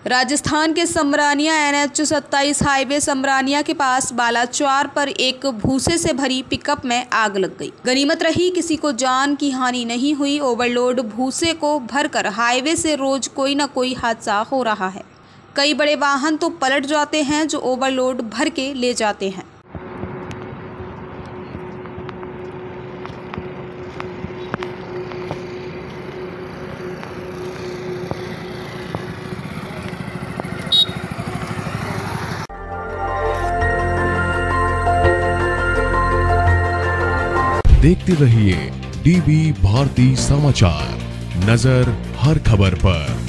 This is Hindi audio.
राजस्थान के समरानिया NH 27 हाईवे समरानिया के पास बालाच्वार पर एक भूसे से भरी पिकअप में आग लग गई। गनीमत रही किसी को जान की हानि नहीं हुई। ओवरलोड भूसे को भरकर हाईवे से रोज कोई न कोई हादसा हो रहा है। कई बड़े वाहन तो पलट जाते हैं जो ओवरलोड भर के ले जाते हैं। देखते रहिए DB भारती समाचार, नजर हर खबर पर।